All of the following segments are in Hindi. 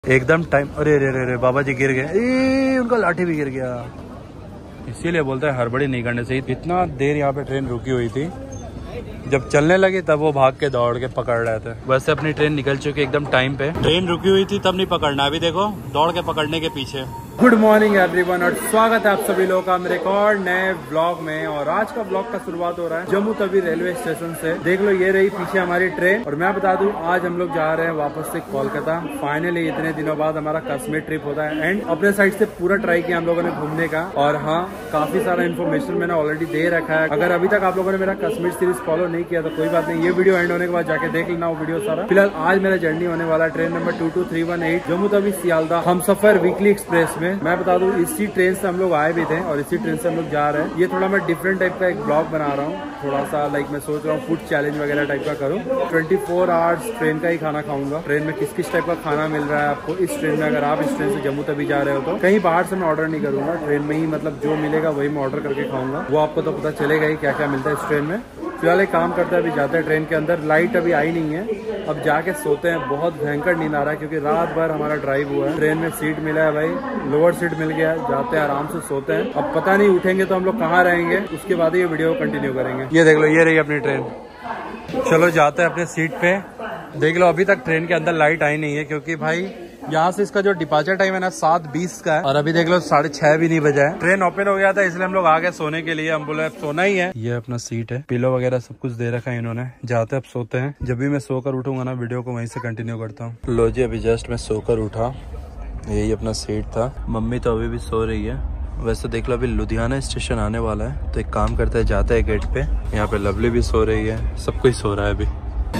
एकदम टाइम। अरे अरे अरे बाबा जी गिर गए, उनका लाठी भी गिर गया। इसीलिए बोलते हैं हड़बड़ी नहीं करने से। इतना देर यहाँ पे ट्रेन रुकी हुई थी, जब चलने लगी तब वो भाग के दौड़ के पकड़ रहे थे। वैसे अपनी ट्रेन निकल चुकी एकदम टाइम पे। ट्रेन रुकी हुई थी तब नहीं पकड़ना, अभी देखो दौड़ के पकड़ने के पीछे। गुड मॉर्निंग एवरीवन और स्वागत है आप सभी लोगों का मेरे एक और नए ब्लॉग में। और आज का ब्लॉग का शुरुआत हो रहा है जम्मू तवी रेलवे स्टेशन से। देख लो ये रही पीछे हमारी ट्रेन। और मैं बता दूं आज हम लोग जा रहे हैं वापस से कोलकाता। फाइनली इतने दिनों बाद हमारा कश्मीर ट्रिप होता है एंड अपने साइड से पूरा ट्राई किया हम लोगों ने घूमने का। और हाँ, काफी सारा इन्फॉर्मेशन मैंने ऑलरेडी दे रखा है। अगर अभी तक आप लोगों ने मेरा कश्मीर सीरीज फॉलो नहीं किया तो कोई बात नहीं, ये वीडियो एंड होने के बाद जाके देख लेना वो वीडियो सारा। फिलहाल आज मेरा जर्नी होने वाला है train number 22318 Jammu Tawi Sealdah Humsafar weekly express में। मैं बता दूं इसी ट्रेन से हम लोग आए भी थे और इसी ट्रेन से हम लोग जा रहे हैं। ये थोड़ा मैं डिफरेंट टाइप का एक ब्लॉग बना रहा हूँ, थोड़ा सा लाइक मैं सोच रहा हूँ फूड चैलेंज वगैरह टाइप का करूँ। 24 आवर्स ट्रेन का ही खाना खाऊंगा। ट्रेन में किस किस टाइप का खाना मिल रहा है आपको इस ट्रेन में। अगर आप इस ट्रेन से जम्मू तवी जा रहे हो तो कहीं बाहर से मैं ऑर्डर नहीं करूंगा, ट्रेन में ही मतलब जो मिलेगा वही मैं ऑर्डर करके खाऊंगा। वो आपको तो पता चलेगा ही क्या क्या मिलता है इस ट्रेन में। फिलहाल एक काम करते हैं, अभी जाते हैं ट्रेन के अंदर। लाइट अभी आई नहीं है, अब जाके सोते हैं। बहुत भयंकर नींद आ रहा है क्योंकि रात भर हमारा ड्राइव हुआ है। ट्रेन में सीट मिला है भाई, लोअर सीट मिल गया। जाते हैं आराम से सोते हैं। अब पता नहीं उठेंगे तो हम लोग कहाँ रहेंगे, उसके बाद ये वीडियो कंटिन्यू करेंगे। ये देख लो ये रही अपनी ट्रेन। चलो जाते हैं अपने सीट पे। देख लो अभी तक ट्रेन के अंदर लाइट आई नहीं है क्योंकि भाई यहाँ से इसका जो डिपार्चर टाइम है ना 7:20 का है और अभी देख लो 6:30 भी नहीं बजा है। ट्रेन ओपन हो गया था इसलिए हम लोग आ गए सोने के लिए। हम बोले अब सोना ही है। ये अपना सीट है, पिलो वगैरह सब कुछ दे रखा है इन्होंने। जाते अब सोते हैं। जब भी मैं सोकर उठूंगा ना वीडियो को वहीं से कंटिन्यू करता हूँ। लो जी अभी जस्ट मैं सोकर उठा, यही अपना सीट था। मम्मी तो अभी भी सो रही है। वैसे देख लो अभी लुधियाना स्टेशन आने वाला है तो एक काम करते हैं, जाते हैं गेट पे। यहाँ पे लवली भी सो रही है, सब कुछ सो रहा है अभी।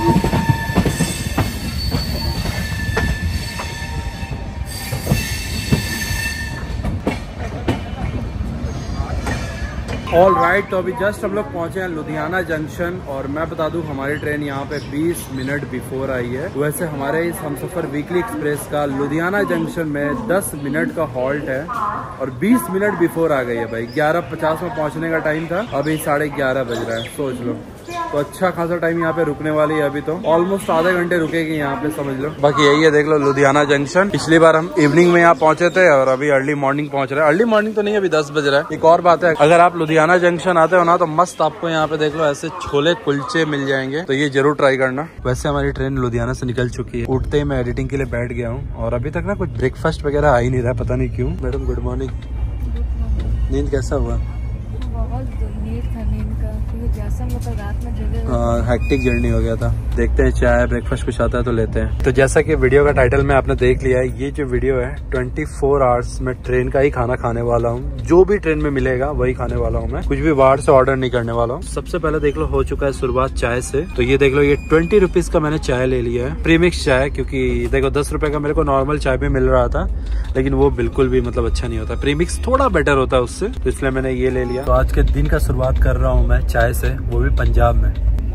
ऑल राइट, तो अभी जस्ट हम लोग पहुंचे हैं लुधियाना जंक्शन। और मैं बता दूं हमारी ट्रेन यहाँ पे 20 मिनट बिफोर आई है। वैसे हमारे इस हमसफर वीकली एक्सप्रेस का लुधियाना जंक्शन में 10 मिनट का हॉल्ट है और 20 मिनट बिफोर आ गई है भाई। 11:50 में पहुंचने का टाइम था, अभी 11:30 बज रहा है। सोच लो, तो अच्छा खासा टाइम यहाँ पे रुकने वाली है। अभी तो ऑलमोस्ट आधे घंटे रुकेगी यहाँ पे, समझ लो। बाकी यही है, देख लो लुधियाना जंक्शन। पिछली बार हम इवनिंग में यहाँ पहुंचे थे और अभी अर्ली मॉर्निंग पहुंच रहे हैं। अर्ली मॉर्निंग तो नहीं, अभी 10 बज रहा है। एक और बात है, अगर आप लुधियाना जंक्शन आते हो ना तो मस्त आपको यहाँ पे देख लो ऐसे छोले कुलचे मिल जाएंगे, तो ये जरूर ट्राई करना। वैसे हमारी ट्रेन लुधियाना से निकल चुकी है। उठते ही मैं एडिटिंग के लिए बैठ गया हूँ और अभी तक ना कुछ ब्रेकफास्ट वगैरह आ ही नहीं रहा, पता नहीं क्यों। Madam good morning. नींद कैसा हुआ? बहुत नींद था, नींद का क्योंकि जैसा मतलब रात में जगह हेक्टिक जर्नी हो गया था। देखते हैं चाय ब्रेकफास्ट कुछ आता है तो लेते हैं। तो जैसा कि वीडियो का टाइटल में आपने देख लिया है, ये जो वीडियो है 24 आवर्स में ट्रेन का ही खाना खाने वाला हूँ। जो भी ट्रेन में मिलेगा वही खाने वाला हूँ मैं, कुछ भी बाहर से ऑर्डर नहीं करने वाला हूँ। सबसे पहले देख लो हो चुका है शुरुआत चाय से। तो ये देख लो ये 20 रुपीज का मैंने चाय ले लिया है, प्रीमिक्स चाय। क्योंकि देखो 10 रुपए का मेरे को नॉर्मल चाय भी मिल रहा था लेकिन वो बिल्कुल भी मतलब अच्छा नहीं होता। प्रीमिक्स थोड़ा बेटर होता है उससे, तो इसलिए मैंने ये ले लिया। तो आज के दिन का शुरुआत कर रहा हूँ मैं चाय से, वो भी पंजाब में।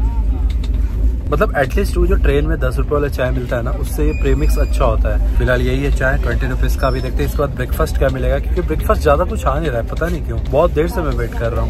मतलब एटलीस्ट वो जो ट्रेन में 10 रुपए वाला चाय मिलता है ना, उससे ये प्रीमिक्स अच्छा होता है। फिलहाल यही है चाय 20 रुपीज का। अभी देखते हैं इसके बाद ब्रेकफास्ट क्या मिलेगा, क्योंकि ब्रेकफास्ट ज्यादा कुछ आ नहीं रहा है, पता नहीं क्यों। बहुत देर से मैं वेट कर रहा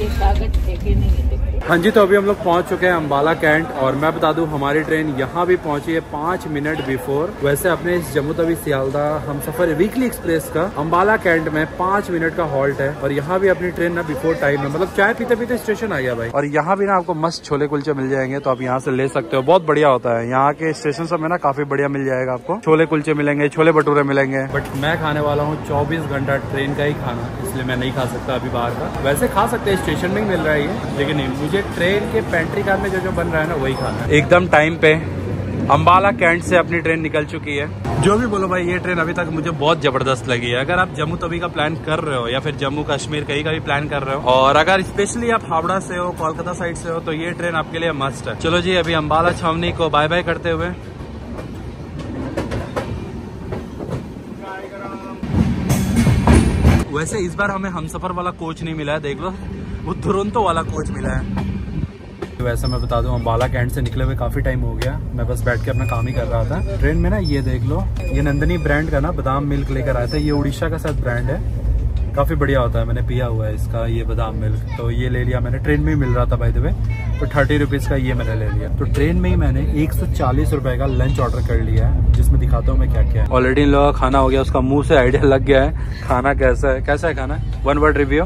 हूँ। हाँ जी, तो अभी हम लोग पहुंच चुके हैं अम्बाला कैंट। और मैं बता दूं हमारी ट्रेन यहाँ भी पहुंची है 5 मिनट बिफोर। वैसे अपने इस जम्मू तवी सियालदा हमसफर वीकली एक्सप्रेस का अम्बाला कैंट में 5 मिनट का हॉल्ट है। और यहाँ भी अपनी ट्रेन ना बिफोर टाइम है, मतलब चाय पीते पीते स्टेशन आ गया भाई। और यहाँ भी ना आपको मस्त छोले कुलचे मिल जाएंगे, तो आप यहाँ से ले सकते हो। बहुत बढ़िया होता है यहाँ के स्टेशन सब में ना, काफी बढ़िया मिल जाएगा आपको। छोले कुलचे मिलेंगे, छोले भटूरे मिलेंगे। बट मैं खाने वाला हूँ 24 घंटा ट्रेन का ही खाना, इसलिए मैं नहीं खा सकता अभी बाहर का। वैसे खा सकते हैं, स्टेशन में ही मिल रहा है ये, लेकिन नहीं, मुझे ट्रेन के पेंट्री कार में जो बन रहा है ना वही खाना है। एकदम टाइम पे अम्बाला कैंट से अपनी ट्रेन निकल चुकी है। जो भी बोलो भाई, ये ट्रेन अभी तक मुझे बहुत जबरदस्त लगी है। अगर आप जम्मू तवी का प्लान कर रहे हो या फिर जम्मू कश्मीर कहीं का भी प्लान कर रहे हो, और अगर स्पेशली आप हावड़ा से हो, कोलकाता साइड से हो, तो ये ट्रेन आपके लिए मस्ट है। चलो जी अभी अम्बाला छावनी को बाय बाय करते हुए वैसे इस बार हमें हमसफर वाला कोच नहीं मिला है, देख लो वो तुरंतो वाला कोच मिला है। वैसे मैं बता दूं अम्बाला कैंट से निकले हुए काफी टाइम हो गया। मैं बस बैठ के अपना काम ही कर रहा था ट्रेन में ना। ये देख लो, ये नंदनी ब्रांड का ना बादाम मिल्क लेकर आया था। ये उड़ीसा का शायद ब्रांड है। काफ़ी बढ़िया होता है, मैंने पिया हुआ है इसका, ये बादाम मिल्क। तो ये ले लिया मैंने, ट्रेन में ही मिल रहा था बाय द वे, तो 30 रुपीज़ का ये मैंने ले लिया। तो ट्रेन में ही मैंने 140 रुपये का लंच ऑर्डर कर लिया है, जिसमें दिखाता हूँ मैं क्या क्या है। ऑलरेडी इन लोगों का खाना हो गया, उसका मुंह से आइडिया लग गया है खाना कैसा है। कैसा है खाना? 1 वर्ड रिव्यू।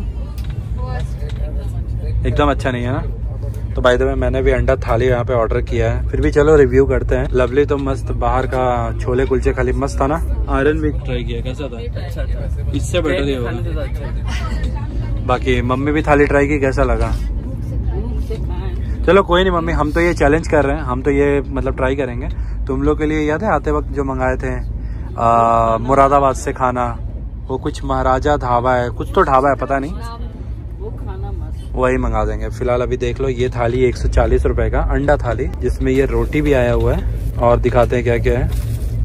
एकदम अच्छा नहीं है ना। तो बाय द वे मैंने भी अंडा थाली यहाँ पे ऑर्डर किया है, फिर भी चलो रिव्यू करते हैं। लवली तो मस्त, बाहर का छोले कुलचे खाली मस्त था ना। आयरन भी ट्राई किया, कैसा था? इससे बेटर ही होगा। बाकी मम्मी भी थाली ट्राई की, कैसा लगा? चलो कोई नहीं मम्मी, हम तो ये चैलेंज कर रहे हैं, हम तो ये मतलब ट्राई करेंगे। तुम लोग के लिए याद है आते वक्त जो मंगाए थे मुरादाबाद से खाना, वो कुछ महाराजा ढाबा है, कुछ तो ढाबा है पता नहीं, वही मंगा देंगे। फिलहाल अभी देख लो ये थाली 140 रुपए का अंडा थाली, जिसमें ये रोटी भी आया हुआ है। और दिखाते हैं क्या क्या है।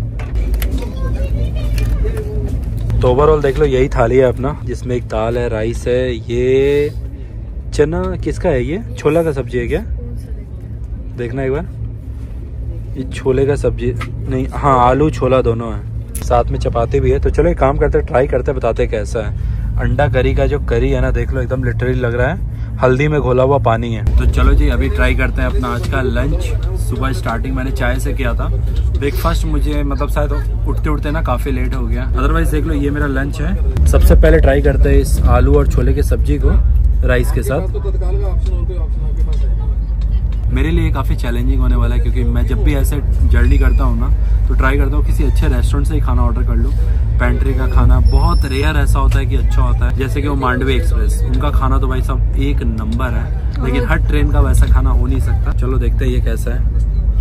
तो ओवरऑल देख लो यही थाली है अपना, जिसमें एक दाल है, राइस है, ये चना किसका है, ये छोला का सब्जी है क्या? देखना एक बार, ये छोले का सब्जी नहीं, हाँ आलू छोला दोनों है, साथ में चपाती भी है। तो चलो एक काम करते, ट्राई करते, बताते कैसा है। अंडा करी का जो करी है ना, देख लो एकदम लिटरली लग रहा है हल्दी में घोला हुआ पानी है। तो चलो जी अभी ट्राई करते हैं अपना आज का लंच। सुबह स्टार्टिंग मैंने चाय से किया था, ब्रेकफास्ट मुझे मतलब शायद उठते उठते ना काफ़ी लेट हो गया। अदरवाइज देख लो ये मेरा लंच है। सबसे पहले ट्राई करते हैं इस आलू और छोले की सब्जी को राइस के साथ। मेरे लिए काफ़ी चैलेंजिंग होने वाला है, क्योंकि मैं जब भी ऐसे जर्नी करता हूँ ना, तो ट्राई करता हूँ किसी अच्छे रेस्टोरेंट से ही खाना ऑर्डर कर लूँ। पेंट्री का खाना बहुत रेयर ऐसा होता है कि अच्छा होता है, जैसे कि वो मांडवी एक्सप्रेस, उनका खाना तो भाई सब एक नंबर है, लेकिन हर ट्रेन का वैसा खाना हो नहीं सकता। चलो देखते हैं ये कैसा है।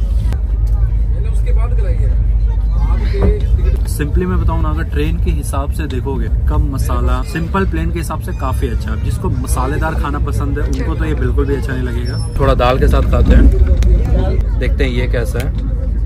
सिंपली मैं बताऊँ ना, अगर ट्रेन के हिसाब से देखोगे, कम मसाला, सिंपल प्लेन के हिसाब से काफी अच्छा है। जिसको मसालेदार खाना पसंद है उनको तो ये बिल्कुल भी अच्छा नहीं लगेगा। थोड़ा दाल के साथ खाते हैं, देखते हैं ये कैसा है।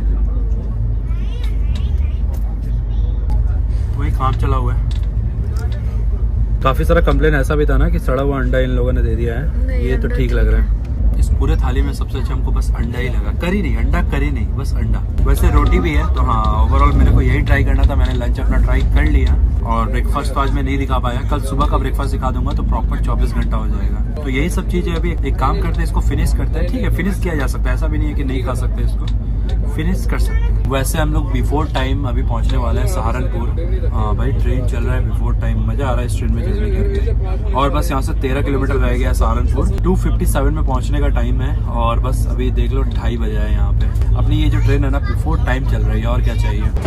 वही काम चला हुआ है। काफी सारा कंप्लेन ऐसा भी था ना कि सड़ा हुआ अंडा इन लोगों ने दे दिया है, ये तो ठीक लग रहा है। इस पूरे थाली में सबसे अच्छा हमको बस अंडा ही लगा, करी नहीं, अंडा करी नहीं, बस अंडा। वैसे रोटी भी है। तो हाँ ओवरऑल मेरे को यही ट्राई करना था, मैंने लंच अपना ट्राई कर लिया। और ब्रेकफास्ट तो आज मैं नहीं दिखा पाया, कल सुबह का ब्रेकफास्ट दिखा दूंगा तो प्रॉपर 24 घंटा हो जाएगा। तो यही सब चीजें अभी एक काम करते हैं, इसको फिनिश करते हैं। ठीक है, फिनिश किया जा सकता है, ऐसा भी नहीं है कि नहीं खा सकते, इसको फिनिश कर सकते हैं। वैसे हम लोग बिफोर टाइम अभी पहुंचने वाले हैं सहारनपुर। हाँ भाई ट्रेन चल रहा है बिफोर टाइम, मजा आ रहा है इस ट्रेन में जर्नी करके। और बस यहाँ से 13 किलोमीटर रह गया है सहारनपुर। 2:57 में पहुंचने का टाइम है, और बस अभी देख लो 2:30 बजे है यहाँ पे। अपनी ये जो ट्रेन है ना बिफोर टाइम चल रही है, और क्या चाहिए।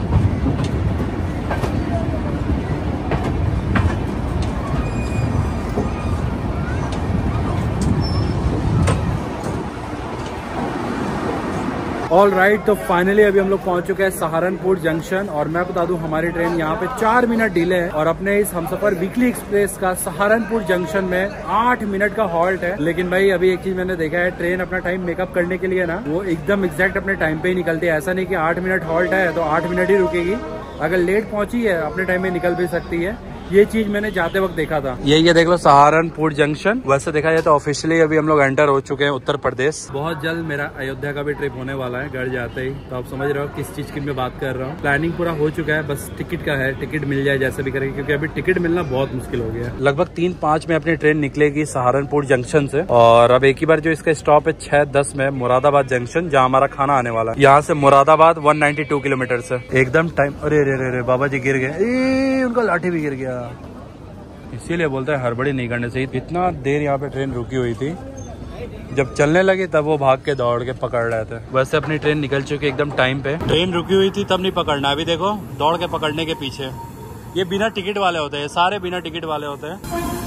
ऑल राइट, तो फाइनली अभी हम लोग पहुंच चुके हैं सहारनपुर जंक्शन। और मैं बता दूं हमारी ट्रेन यहाँ पे 4 मिनट डिले है, और अपने इस हमसफर वीकली एक्सप्रेस का सहारनपुर जंक्शन में 8 मिनट का हॉल्ट है। लेकिन भाई अभी एक चीज मैंने देखा है, ट्रेन अपना टाइम मेकअप करने के लिए ना वो एकदम एग्जैक्ट अपने टाइम पे ही निकलती है। ऐसा नहीं कि 8 मिनट हॉल्ट है तो 8 मिनट ही रुकेगी, अगर लेट पहुंची है अपने टाइम में निकल भी सकती है। ये चीज मैंने जाते वक्त देखा था। ये देख लो सहारनपुर जंक्शन। वैसे देखा जाए तो ऑफिशियली अभी हम लोग एंटर हो चुके हैं उत्तर प्रदेश। बहुत जल्द मेरा अयोध्या का भी ट्रिप होने वाला है घर जाते ही, तो आप समझ रहे हो किस चीज की मैं बात कर रहा हूँ। प्लानिंग पूरा हो चुका है, बस टिकट का है, टिकट मिल जाए जैसे भी करेंगे, क्योंकि अभी टिकट मिलना बहुत मुश्किल हो गया है। लगभग 3:05 में अपनी ट्रेन निकलेगी सहारनपुर जंक्शन से, और अब एक ही बार जो इसका स्टॉप है 6:10 में मुरादाबाद जंक्शन, जहाँ हमारा खाना आने वाला है। यहाँ से मुरादाबाद 192 किलोमीटर से एकदम टाइम। अरे रे बाबा जी गिर गए, उनका लाठी भी गिर गया। इसीलिए बोलते हैं हड़बड़ी नहीं करने से। इतना देर यहाँ पे ट्रेन रुकी हुई थी, जब चलने लगी तब वो भाग के दौड़ के पकड़ रहे थे। वैसे अपनी ट्रेन निकल चुकी एकदम टाइम पे। ट्रेन रुकी हुई थी तब नहीं पकड़ना, अभी देखो दौड़ के पकड़ने के पीछे। ये बिना टिकट वाले होते हैं, सारे बिना टिकट वाले होते हैं।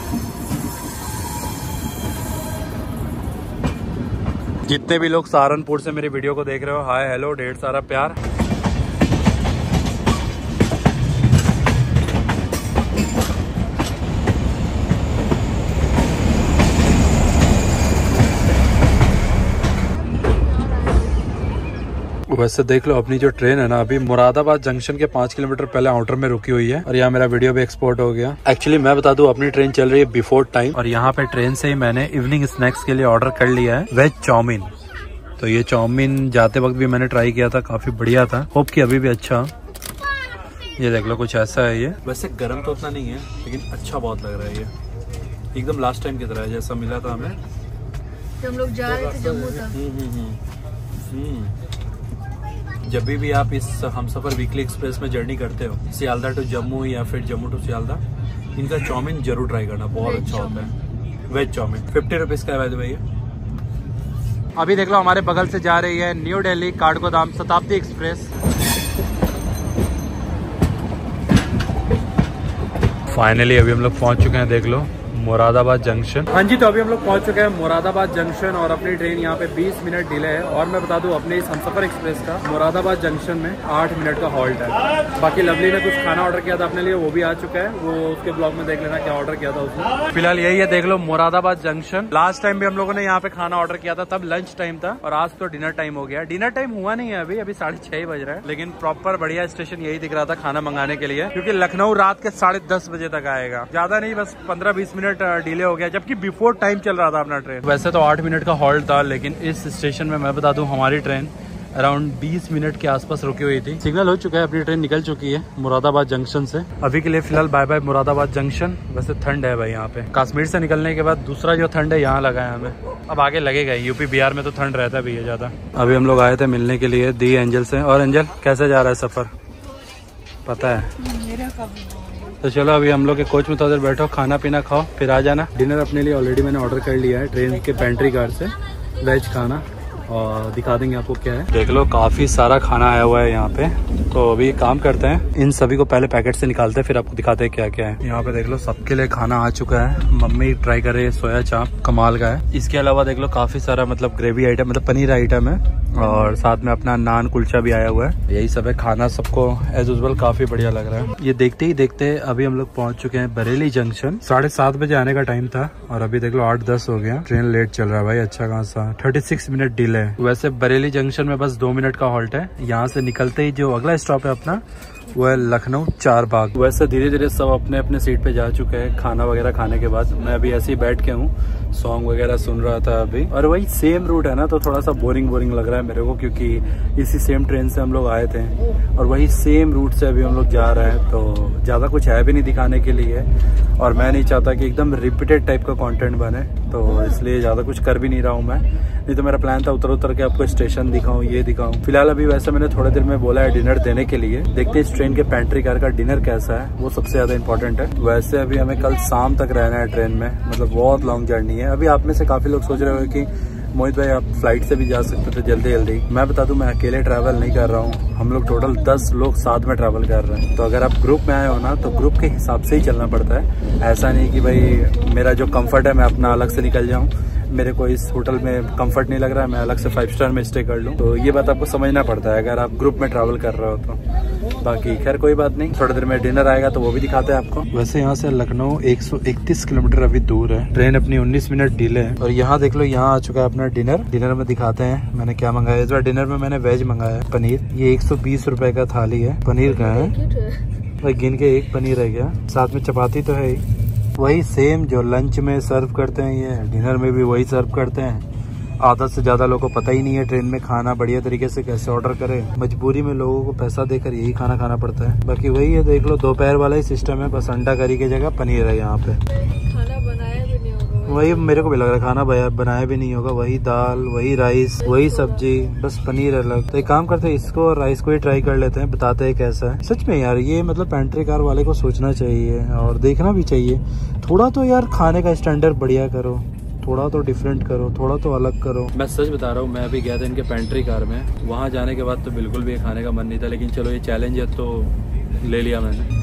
जितने भी लोग सहारनपुर से मेरी वीडियो को देख रहे हो, हाय हेलो, ढेर सारा प्यार। वैसे देख लो अपनी जो ट्रेन है ना अभी मुरादाबाद जंक्शन के 5 किलोमीटर पहले आउटर में रुकी हुई है, और यहाँ मेरा वीडियो भी एक्सपोर्ट हो गया। एक्चुअली मैं बता दूं अपनी ट्रेन चल रही है बिफोर टाइम, और यहाँ पे ट्रेन से ही मैंने इवनिंग स्नैक्स के लिए ऑर्डर कर लिया है वेज चाउमीन। तो ये चाउमीन जाते वक्त भी मैंने ट्राई किया था, काफी बढ़िया था, होप कि अभी भी अच्छा। ये देख लो कुछ ऐसा है ये। वैसे गर्म तो उतना नहीं है लेकिन अच्छा बहुत लग रहा है ये, एकदम लास्ट टाइम की तरह है जैसा मिला था हमें जब हम लोग जा रहे थे जम्मू तक। जब भी आप इस हमसफर वीकली एक्सप्रेस में जर्नी करते हो, सियालदा टू जम्मू या फिर जम्मू टू सियालदा, इनका चाउमीन जरूर ट्राई करना, बहुत अच्छा होता है। वेज चाउमीन 50 रुपीज़ का है भैया। अभी देख लो हमारे बगल से जा रही है new Delhi Kathgodam Shatabdi express. Finally अभी हम लोग पहुंच चुके हैं, देख लो मुरादाबाद जंक्शन। हाँ जी, तो अभी हम लोग पहुंच चुके हैं मुरादाबाद जंक्शन और अपनी ट्रेन यहाँ पे 20 मिनट डिले है। और मैं बता दूं अपने इस हमसफर एक्सप्रेस का मुरादाबाद जंक्शन में 8 मिनट का हॉल्ट है। बाकी लवली ने कुछ खाना ऑर्डर किया था अपने लिए, वो भी आ चुका है, वो उसके ब्लॉग में देख लेना क्या ऑर्डर किया था उसने। फिलहाल यही है, देख लो मुरादाबाद जंक्शन। लास्ट टाइम भी हम लोगों ने यहाँ पे खाना ऑर्डर किया था, तब लंच टाइम था और आज तो डिनर टाइम हो गया। डिनर टाइम हुआ नहीं है अभी 6:30 बज रहा है, लेकिन प्रॉपर बढ़िया स्टेशन यही दिख रहा था खाना मंगाने के लिए, क्योंकि लखनऊ रात के 10:30 बजे तक आएगा। ज्यादा नहीं, बस 15-20 मिनट डिले हो गया, जबकि बिफोर टाइम चल रहा था अपना ट्रेन। वैसे तो 8 मिनट का हॉल्ट था, लेकिन इस स्टेशन में मैं बता दूं हमारी ट्रेन अराउंड 20 मिनट के आसपास रुकी हुई थी। सिग्नल हो चुका है, अपनी ट्रेन निकल चुकी है मुरादाबाद जंक्शन से। अभी के लिए फिलहाल बाय बाय मुरादाबाद जंक्शन। वैसे ठंड है भाई यहाँ पे, कश्मीर से निकलने के बाद दूसरा जो ठंड है यहाँ लगा है हमें, अब आगे लगेगा। यूपी बिहार में तो ठंड रहता है भैया ज्यादा। अभी हम लोग आए थे मिलने के लिए दी एंजल से। और एंजल कैसे जा रहा है सफर, पता है? तो चलो अभी हम लोग के कोच में थोड़ा देर बैठो, खाना पीना खाओ, फिर आ जाना। डिनर अपने लिए ऑलरेडी मैंने ऑर्डर कर लिया है ट्रेन के पेंट्री कार से, वेज खाना, और दिखा देंगे आपको क्या है। देख लो काफी सारा खाना आया हुआ है यहाँ पे। तो अभी काम करते हैं, इन सभी को पहले पैकेट से निकालते हैं, फिर आपको दिखाते हैं क्या क्या है। यहाँ पे देख लो सबके लिए खाना आ चुका है। मम्मी ट्राई कर रही है सोया चाप, कमाल का है। इसके अलावा देख लो काफी सारा मतलब ग्रेवी आइटम, मतलब पनीर आइटम है, और साथ में अपना नान कुलचा भी आया हुआ है। यही सब है खाना, सबको एज यूजुअल काफी बढ़िया लग रहा है। ये देखते ही देखते अभी हम लोग पहुंच चुके हैं बरेली जंक्शन। 7:30 बजे आने का टाइम था और अभी देख लो 8:10 हो गया। ट्रेन लेट चल रहा है भाई, अच्छा खासा 36 मिनट डिले है। वैसे बरेली जंक्शन में बस 2 मिनट का हॉल्ट है। यहाँ से निकलते ही जो अगला स्टॉप है अपना, वो है लखनऊ चारबाग। वैसे धीरे धीरे सब अपने अपने सीट पे जा चुके हैं खाना वगैरह खाने के बाद। मैं अभी ऐसे ही बैठ के हूँ, सॉन्ग वगैरह सुन रहा था अभी। और वही सेम रूट है ना, तो थोड़ा सा बोरिंग लग रहा है मेरे को, क्योंकि इसी सेम ट्रेन से हम लोग आए थे और वही सेम रूट से अभी हम लोग जा रहे हैं। तो ज़्यादा कुछ है भी नहीं दिखाने के लिए, और मैं नहीं चाहता कि एकदम रिपीटेड टाइप का कंटेंट बने, तो इसलिए ज़्यादा कुछ कर भी नहीं रहा हूँ मैं। नहीं तो मेरा प्लान था उतर के आपको स्टेशन दिखाऊँ, ये दिखाऊँ। फिलहाल अभी वैसे मैंने थोड़े देर में बोला है डिनर देने के लिए, देखते हैं इस ट्रेन के पेंट्री कार का डिनर कैसा है, वो सबसे ज़्यादा इंपॉर्टेंट है। वैसे अभी हमें कल शाम तक रहना है ट्रेन में, मतलब बहुत लॉन्ग जर्नी है। अभी आप में से काफ़ी लोग सोच रहे हो कि मोहित भाई आप फ्लाइट से भी जा सकते थे जल्दी जल्दी। मैं बता दूं मैं अकेले ट्रैवल नहीं कर रहा हूं, हम लोग टोटल 10 लोग साथ में ट्रैवल कर रहे हैं। तो अगर आप ग्रुप में आए हो ना, तो ग्रुप के हिसाब से ही चलना पड़ता है। ऐसा नहीं कि भाई मेरा जो कंफर्ट है मैं अपना अलग से निकल जाऊं, मेरे को इस होटल में कंफर्ट नहीं लग रहा है मैं अलग से 5 स्टार में स्टे कर लूं। तो ये बात आपको समझना पड़ता है अगर आप ग्रुप में ट्रैवल कर रहे हो तो। बाकी खैर कोई बात नहीं, थोड़ी देर में डिनर आएगा तो वो भी दिखाते हैं आपको। वैसे यहाँ से लखनऊ 131 किलोमीटर अभी दूर है। ट्रेन अपनी 19 मिनट डिले है। और यहाँ देख लो, यहाँ आ चुका है अपना डिनर। डिनर में दिखाते हैं मैंने क्या मंगाया। इस बार डिनर में मैंने वेज मंगाया है, पनीर। ये 120 रुपए का थाली है। पनीर का है भाई, गिन के एक पनीर है क्या, साथ में चपाती तो है ही। वही सेम जो लंच में सर्व करते हैं, ये डिनर में भी वही सर्व करते हैं। आधा से ज्यादा लोगों को पता ही नहीं है ट्रेन में खाना बढ़िया तरीके से कैसे ऑर्डर करें। मजबूरी में लोगों को पैसा देकर यही खाना खाना पड़ता है। बाकी वही है, देख लो दोपहर वाला ही सिस्टम है, बस अंडा करी की जगह पनीर है यहाँ पे। खाना बनाया भी नहीं होगा, वही मेरे को भी लग रहा है, खाना बनाया भी नहीं होगा। वही दाल, वही राइस, वही सब्जी, बस पनीर अलग। तो एक काम करते हैं, इसको और राइस को ही ट्राई कर लेते हैं, बताते हैं कैसा है। सच में यार ये मतलब पेंट्री कार वाले को सोचना चाहिए और देखना भी चाहिए। थोड़ा तो यार खाने का स्टैंडर्ड बढ़िया करो, थोड़ा तो डिफरेंट करो, थोड़ा तो अलग करो। मैं सच बता रहा हूँ, मैं अभी गया था इनके पेंट्री कार में, वहाँ जाने के बाद तो बिल्कुल भी खाने का मन नहीं था, लेकिन चलो ये चैलेंज है तो ले लिया मैंने।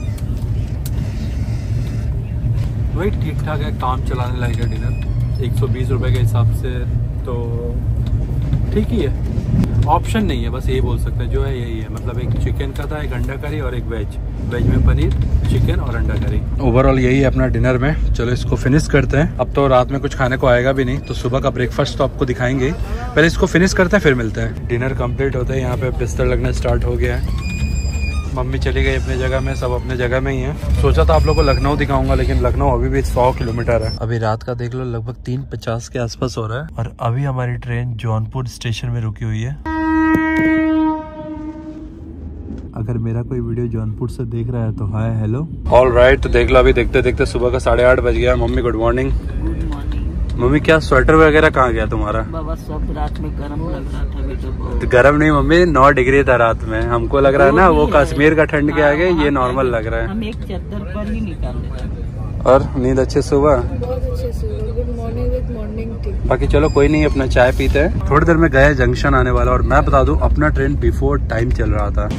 वही ठीक ठाक है, काम चलाने लायक है डिनर। 120 रुपए के हिसाब से तो ठीक ही है। ऑप्शन नहीं है, बस यही बोल सकते हैं, जो है यही है। मतलब एक चिकन का था, एक अंडा करी और एक वेज में पनीर, चिकन और अंडा करी। ओवरऑल यही है अपना डिनर में। चलो इसको फिनिश करते हैं। अब तो रात में कुछ खाने को आएगा भी नहीं, तो सुबह का ब्रेकफास्ट तो आपको दिखाएंगे। पहले इसको फिनिश करते हैं फिर मिलते हैं। डिनर कंप्लीट होता है, यहाँ पे बिस्तर लगना स्टार्ट हो गया है। मम्मी चली गई अपनी जगह में, सब अपने जगह में ही है। सोचा था आप लोगों को लखनऊ दिखाऊंगा, लेकिन लखनऊ अभी भी 100 किलोमीटर है। अभी रात का देख लो लगभग 3:50 के आसपास हो रहा है और अभी हमारी ट्रेन जौनपुर स्टेशन में रुकी हुई है। अगर मेरा कोई वीडियो जौनपुर से देख रहा है तो हाय हेलो। ऑल राइट, तो देख लो अभी देखते देखते सुबह का 8:30 बज गया। Mummy good morning. Good morning. Mummy क्या स्वेटर वगैरह कहाँ गया तुम्हारा? बाबा सब रात में गर्म लग रहा था, अभी तो बहुत। गर्म नहीं मम्मी, 9 डिग्री था रात में। हमको लग रहा है ना वो कश्मीर का ठंड के आगे ये नॉर्मल लग रहा है। हम एक चादर पर ही निकाल रहे। और नींद अच्छे सुबह? बहुत अच्छे से। Good morning with morning tea. बाकी चलो कोई नहीं, अपना चाय पीते हैं। थोड़ी देर में गया जंक्शन आने वाला, और मैं बता दूं अपना ट्रेन बिफोर टाइम चल रहा था।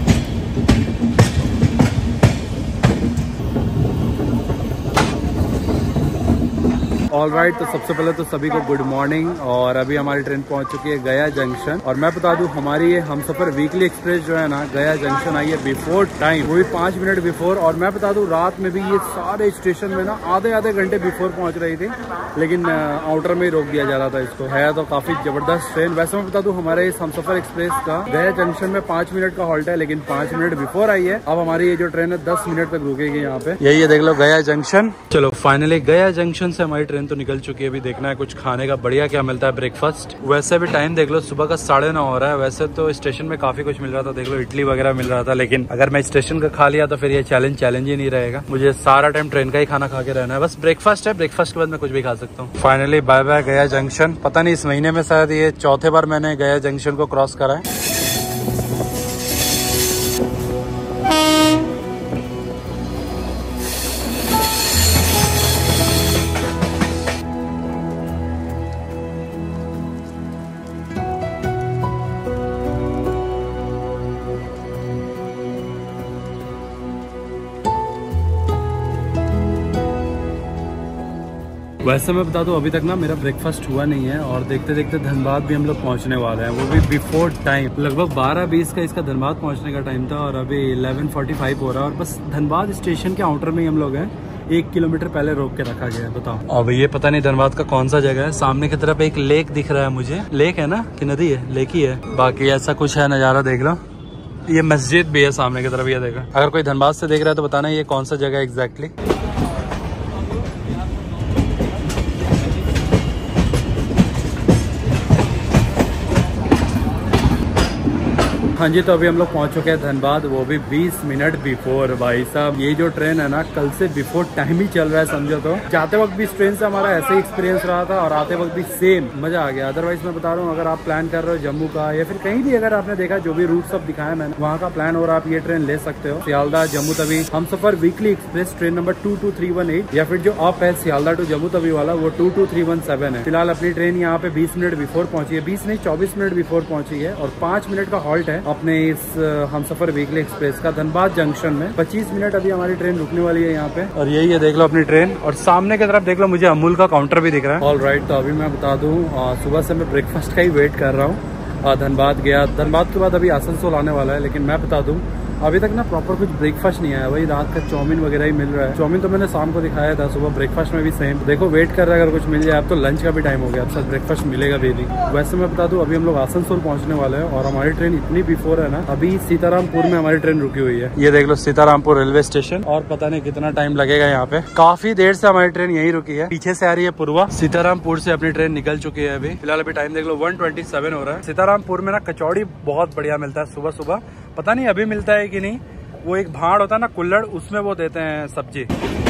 ऑल राइट, तो सबसे पहले तो सभी को गुड मॉर्निंग। और अभी हमारी ट्रेन पहुंच चुकी है गया जंक्शन। और मैं बता दूं हमारी ये हमसफर वीकली एक्सप्रेस जो है ना, गया जंक्शन आई है बिफोर टाइम, वो भी 5 मिनट बिफोर। और मैं बता दूं रात में भी ये सारे स्टेशन में ना आधे घंटे बिफोर पहुंच रही थी, लेकिन आउटर में ही रोक दिया जा रहा था इसको। है तो काफी जबरदस्त ट्रेन। वैसे मैं बता दूं हमारे इस हमसफर एक्सप्रेस का गया जंक्शन में 5 मिनट का हॉल्ट है, लेकिन 5 मिनट बिफोर आई है। अब हमारी ये जो ट्रेन है 10 मिनट तक रुकेगी यहाँ पे। यही है देख लो गया जंक्शन। चलो फाइनली गया जंक्शन से हमारी ट्रेन तो निकल चुकी है। अभी देखना है कुछ खाने का बढ़िया क्या मिलता है ब्रेकफास्ट। वैसे भी टाइम देख लो सुबह का 9:30 हो रहा है। वैसे तो स्टेशन में काफी कुछ मिल रहा था, देख लो इडली वगैरह मिल रहा था, लेकिन अगर मैं स्टेशन का खा लिया तो फिर ये चैलेंज ही नहीं रहेगा। मुझे सारा टाइम ट्रेन का ही खाना खा के रहना है। बस ब्रेकफास्ट है, ब्रेकफास्ट के बाद मैं कुछ भी खा सकता हूँ। Finally bye bye Gaya junction. पता नहीं इस महीने में शायद ये 4थी बार मैंने गया जंक्शन को क्रॉस करा है। वैसे मैं बता दूं अभी तक ना मेरा ब्रेकफास्ट हुआ नहीं है, और देखते देखते धनबाद भी हम लोग पहुंचने वाले हैं, वो भी बिफोर टाइम। लगभग 12:20 का इसका धनबाद पहुंचने का टाइम था, और अभी 11:45 हो रहा है। और बस धनबाद स्टेशन के आउटर में ही हम लोग हैं। 1 किलोमीटर पहले रोक के रखा गया है। बताओ अब ये पता नहीं धनबाद का कौन सा जगह है। सामने की तरफ एक लेक दिख रहा है मुझे। लेक है ना कि नदी है? लेक ही है। बाकी ऐसा कुछ है नज़ारा, देख लो। ये मस्जिद भी है सामने की तरफ, ये देखो। अगर कोई धनबाद से देख रहा है तो बताना ये कौन सा जगह है एग्जैक्टली। हाँ जी, तो अभी हम लोग पहुंच चुके हैं धनबाद, वो भी 20 मिनट बिफोर। भाई साहब ये जो ट्रेन है ना कल से बिफोर टाइम ही चल रहा है, समझो। तो जाते वक्त भी इस ट्रेन से हमारा ऐसे ही एक्सपीरियंस रहा था, और आते वक्त भी सेम मजा आ गया। अदरवाइज मैं बता रहा हूँ अगर आप प्लान कर रहे हो जम्मू का या फिर कहीं भी, अगर आपने देखा जो भी रूट सब दिखाया मैंने वहाँ का प्लान, और आप ये ट्रेन ले सकते हो। Sealdah Jammu Tawi Humsafar weekly express train number 22318, या फिर जो अप है सियालदह टू जम्मू तवी वाला वो 22317 है। फिलहाल अपनी ट्रेन यहाँ पे 20 मिनट बिफोर पहुंची है। 20 नहीं 24 मिनट बिफोर पहुंची है, और 5 मिनट का हॉल्ट है अपने इस हमसफर वीकली एक्सप्रेस का धनबाद जंक्शन में। 25 मिनट अभी हमारी ट्रेन रुकने वाली है यहाँ पे। और यही है देख लो अपनी ट्रेन, और सामने की तरफ देख लो मुझे अमूल का काउंटर भी दिख रहा है। ऑल राइट, तो अभी मैं बता दूं सुबह से मैं ब्रेकफास्ट का ही वेट कर रहा हूँ। धनबाद गया, धनबाद के बाद अभी आसनसोल आने वाला है, लेकिन मैं बता दूं अभी तक ना प्रॉपर कुछ ब्रेकफास्ट नहीं आया। वही रात का चाउमीन वगैरह ही मिल रहा है। चाउमीन तो मैंने शाम को दिखाया था, सुबह ब्रेकफास्ट में भी सेम। देखो वेट कर रहा है, अगर कुछ मिल जाए। अब तो लंच का भी टाइम हो गया, अब शायद ब्रेकफास्ट मिलेगा भी नहीं। वैसे मैं बता दूं अभी हम लोग आसनसोल पहुंचने वाले हैं, और हमारी ट्रेन इतनी बिफोर है ना, अभी सीतारामपुर में हमारी ट्रेन रुकी हुई है। ये देख लो सीतारामपुर रेलवे स्टेशन, और पता नहीं कितना टाइम लगेगा यहाँ पे। काफी देर से हमारी ट्रेन यही रुकी है। पीछे से आ रही है पूर्वा। सीतारामपुर से अपनी ट्रेन निकल चुकी है अभी। फिलहाल अभी टाइम देख लो 1:27 हो रहा है। सीतारामपुर में ना कचौड़ी बहुत बढ़िया मिलता है सुबह सुबह। पता नहीं अभी मिलता है कि नहीं। वो एक भाड़ होता है ना कुल्हड़, उसमें वो देते हैं सब्जी।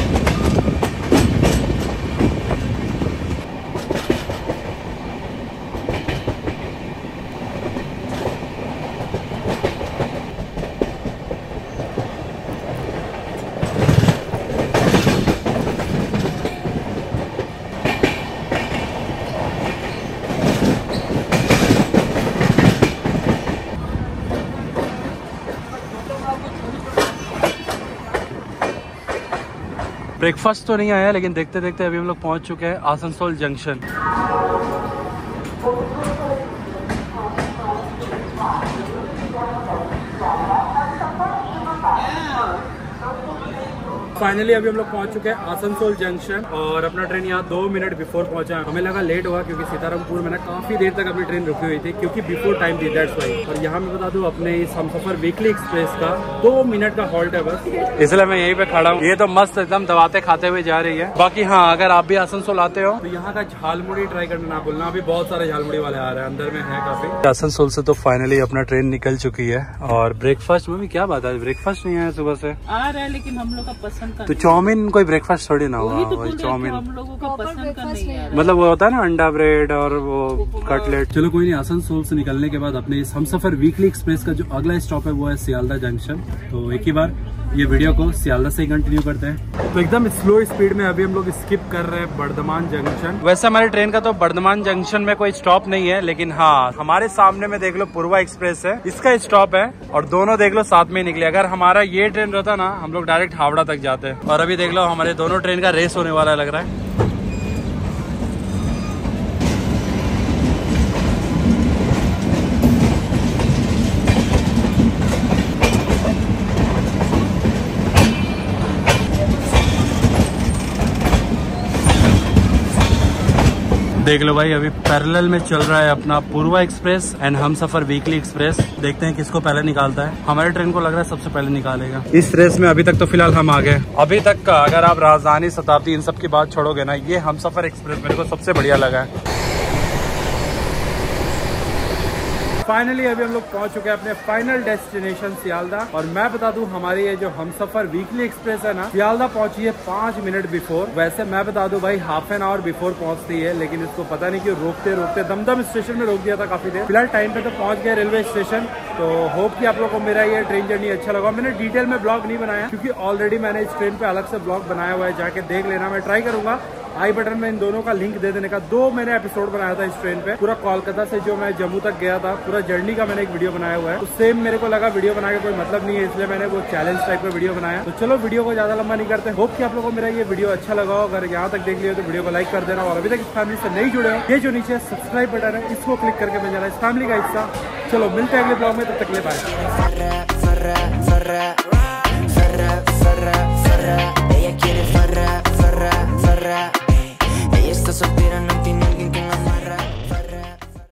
ब्रेकफास्ट तो नहीं आया, लेकिन देखते देखते अभी हम लोग पहुंच चुके हैं आसनसोल जंक्शन। फाइनली अभी हम लोग पहुंच चुके हैं आसनसोल जंक्शन और अपना ट्रेन यहाँ 2 मिनट बिफोर पहुंचा है। हमें लगा लेट हुआ क्योंकि सीतारामपुर में ना काफी देर तक अपनी ट्रेन रुकी हुई थी क्योंकि बिफोर टाइम थी, दैट्स व्हाई। और यहाँ मैं बता दूं अपने इस हमसफर वीकली एक्सप्रेस का 2 मिनट का हॉल्ट है बस, इसलिए मैं यहीं पे खड़ा हूँ। ये तो मस्त एकदम दबाते खाते हुए जा रही है। बाकी हाँ, अगर आप भी आसनसोल आते हो तो यहाँ का झालमुड़ी ट्राई करना ना भूलना। अभी बहुत सारे झालमुड़ी वाले आ रहे हैं, अंदर में है काफी। आसनसोल से तो फाइनली अपना ट्रेन निकल चुकी है। और ब्रेकफास्ट में भी क्या बात है, ब्रेकफास्ट नहीं है सुबह से आ रहा है लेकिन हम लोग का पसंद का तो चाउमीन कोई ब्रेकफास्ट थोड़ी ना हुआ, वही चाउमीन हम लोगों का पसंद का नहीं है। मतलब वो होता है ना अंडा ब्रेड और वो कटलेट। चलो कोई नहीं, आसनसोल से निकलने के बाद अपने इस हमसफर वीकली एक्सप्रेस का जो अगला स्टॉप है वो है सियालदा जंक्शन। तो एक ही बार ये वीडियो को सियालदा से ही कंटिन्यू करते हैं। तो एकदम स्लो स्पीड में अभी हम लोग स्किप कर रहे हैं बर्धमान जंक्शन। वैसे हमारी ट्रेन का तो बर्धमान जंक्शन में कोई स्टॉप नहीं है, लेकिन हाँ हमारे सामने में देख लो पूर्वा एक्सप्रेस है, इसका स्टॉप है और दोनों देख लो साथ में निकले। अगर हमारा ये ट्रेन रहता ना हम लोग डायरेक्ट हावड़ा तक जाते। और अभी देख लो हमारे दोनों ट्रेन का रेस होने वाला लग रहा है। देख लो भाई, अभी पैरेलल में चल रहा है अपना Purva express and Humsafar weekly express. देखते हैं किसको पहले निकालता है। हमारे ट्रेन को लग रहा है सबसे पहले निकालेगा इस रेस में। अभी तक तो फिलहाल हम आ गए। अभी तक का अगर आप राजधानी, शताब्दी इन सब की बात छोड़ोगे ना, ये हमसफर एक्सप्रेस मेरे को सबसे बढ़िया लगा है। फाइनली अभी हम लोग पहुंच चुके हैं अपने फाइनल डेस्टिनेशन सियालदा। और मैं बता दूं हमारी ये जो हमसफर वीकली एक्सप्रेस है ना, सियालदा पहुंची है 5 मिनट बिफोर। वैसे मैं बता दूं भाई हाफ एन आवर बिफोर पहुंचती है, लेकिन इसको पता नहीं क्यों रोकते रोकते दमदम स्टेशन में रोक दिया था काफी देर। फिलहाल टाइम पे तो पहुंच गया रेलवे स्टेशन। तो होप कि आप लोगों को मेरा ये ट्रेन जर्नी अच्छा लगा। मैंने डिटेल में ब्लॉग नहीं बनाया क्योंकि ऑलरेडी मैंने इस ट्रेन पे अलग से ब्लॉग बनाया हुआ है, जाके देख लेना। मैं ट्राई करूंगा आई बटन में इन दोनों का लिंक दे देने का। 2 मैंने एपिसोड बनाया था इस ट्रेन पे, पूरा कोलकाता से जो मैं जम्मू तक गया था, पूरा जर्नी का मैंने एक वीडियो बनाया हुआ है। तो सेम मेरे को लगा वीडियो बनाने का कोई मतलब नहीं है, इसलिए मैंने वो चैलेंज टाइप का वीडियो बनाया। तो चलो वीडियो को ज्यादा लंबा नहीं करते। होप कि आप लोगों को मेरा ये वीडियो अच्छा लगा हो। अगर यहाँ तक देख लिया तो वीडियो को लाइक कर देना। और अभी तक इस फैमिली से नहीं जुड़े हो, ये जो नीचे सब्सक्राइब बटन है इसको क्लिक करके बन जाना इस फैमिली का हिस्सा। चलो मिलते हैं अगले ब्लॉग में, तब तक ले बाय। Ella está soltera.